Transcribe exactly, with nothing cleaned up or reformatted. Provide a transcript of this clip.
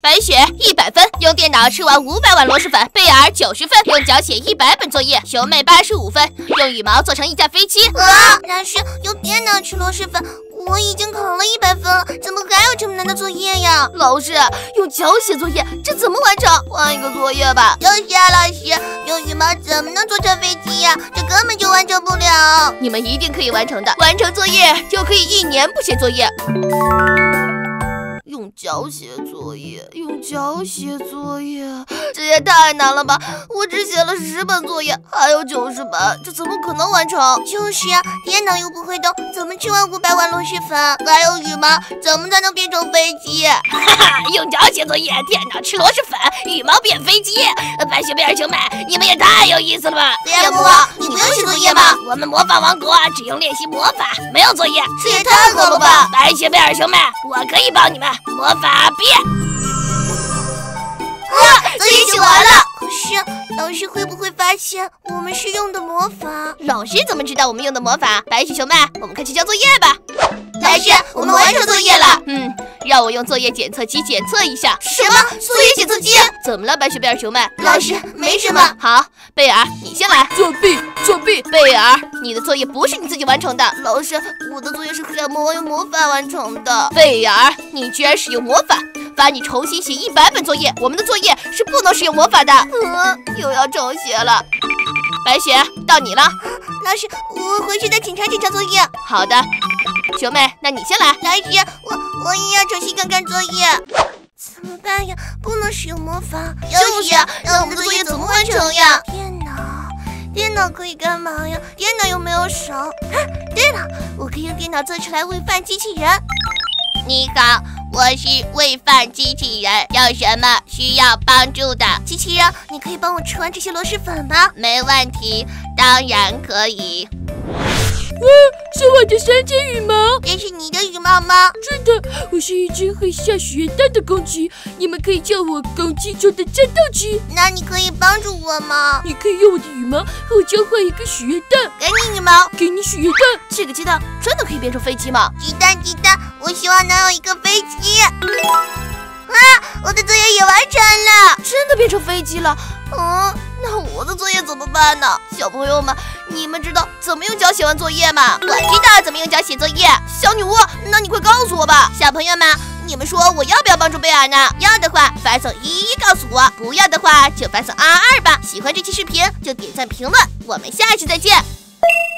白雪一百分，用电脑吃完五百碗螺蛳粉；贝尔九十分，用脚写一百本作业；熊妹八十五分，用羽毛做成一架飞机。 啊！老师，用电脑吃螺蛳粉，我已经考了一百分了，怎么还有这么难的作业呀？ 老师，用脚写作业，这怎么完成？换一个作业吧。 就是啊，老师，用羽毛怎么能做成飞机呀？这根本就完成不了。 你们一定可以完成的，完成作业就可以一年不写作业。用脚写作业，用脚写作业，这也太难了吧！我只写了十本作业，还有九十本，这怎么可能完成？ 就是啊，电脑又不会动，怎么吃完五百碗螺蛳粉？还有羽毛，怎么才能变成飞机？ 哈哈，用脚写作业，电脑吃螺蛳粉，羽毛变飞机。白雪贝尔兄妹，你们也太有意思了吧！ 猎魔王，你不用写作业吗？ 我们魔法王国只用练习魔法，没有作业， 这也太好了吧！ 白雪贝尔兄妹，我可以帮你们。魔法毕业！ 啊，作业写完了。可是老师会不会发现我们是用的魔法？ 老师怎么知道我们用的魔法？白雪熊妹，我们快去交作业吧。 老师，我们完成作业了。 嗯，让我用作业检测机检测一下。 什么？作业检测机？ 怎么了，白雪贝尔熊妹？ 老师，没什么。 好，贝尔，你先来。作弊，作弊！贝尔，你的作业不是你自己完成的。 老师，我的作业是黑暗魔王用魔法完成的。 贝尔，你居然使用魔法！罚你重新写一百本作业，我们的作业是不能使用魔法的。嗯，又要重写了。白雪，到你了。 老师，我回去再检查检查作业。 好的，熊妹，那你先来。 老师，我我也要重新看看作业。怎么办呀？不能使用魔法。 就是呀， 那我们的作业怎么完成呀？电脑，电脑可以干嘛呀？电脑又没有手。啊，对了，我可以用电脑做出来喂饭机器人。 你好，我是喂饭机器人，有什么需要帮助的？ 机器人，你可以帮我吃完这些螺蛳粉吗？ 没问题，当然可以。 哇，是我的三只羽毛！ 这是你的羽毛吗？ 是的，我是一只会下雪蛋的公鸡，你们可以叫我公鸡中的战斗机。 那你可以帮助我吗？ 你可以用我的羽毛和我交换一个许愿蛋。 给你羽毛， 给你许愿蛋。 这个鸡蛋真的可以变成飞机吗？ 鸡蛋鸡蛋，我希望能有一个飞机。啊，我的作业也完成了， 真的变成飞机了。嗯，那我的作业怎么办呢？小朋友们，你们知道怎么用脚写完作业吗？ 我知道怎么用脚写作业。 小女巫，那你快告诉我吧。小朋友们，你们说我要不要帮助贝尔呢？要的话发送一一告诉我，不要的话就发送二二吧。喜欢这期视频就点赞评论，我们下期再见。